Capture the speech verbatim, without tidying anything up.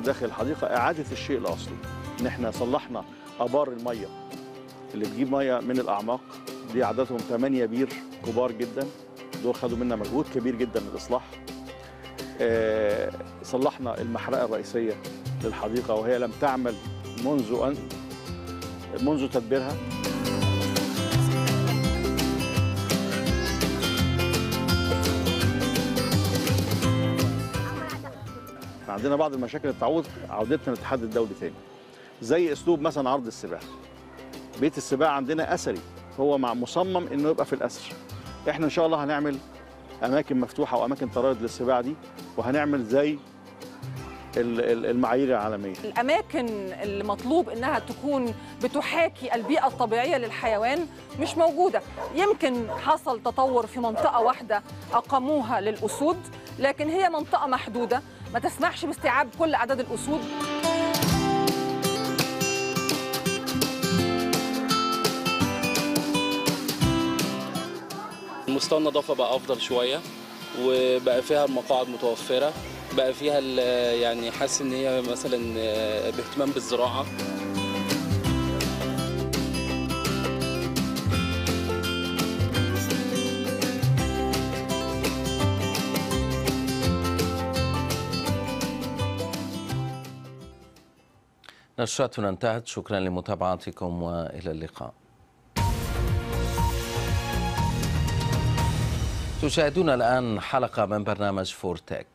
داخل الحديقه اعاده الشيء لاصله، ان احنا صلحنا ابار الميه اللي بتجيب ميه من الاعماق، دي عددهم ثمانية بير كبار جدا، دول خدوا منا مجهود كبير جدا للاصلاح. آه صلحنا المحرقه الرئيسيه للحديقه وهي لم تعمل منذ ان منذ تدبيرها. عندنا بعض المشاكل اللي تعود عودتنا للاتحاد الدولي تاني، زي اسلوب مثلا عرض السباع. بيت السباع عندنا اثري، هو مع مصمم انه يبقى في الاسر. احنا ان شاء الله هنعمل اماكن مفتوحه واماكن طراد للسباع دي، وهنعمل زي المعايير العالميه. الاماكن اللي مطلوب انها تكون بتحاكي البيئه الطبيعيه للحيوان مش موجوده. يمكن حصل تطور في منطقه واحده اقاموها للاسود، لكن هي منطقه محدوده ما تسمحش باستيعاب كل اعداد الاسود. مستوى النظافه بقى افضل شويه، وبقى فيها المقاعد متوفره، بقى فيها يعني حاسس ان هي مثلا باهتمام بالزراعه. نشرتنا انتهت، شكرا لمتابعتكم والى اللقاء. تشاهدون الآن حلقة من برنامج فورتك.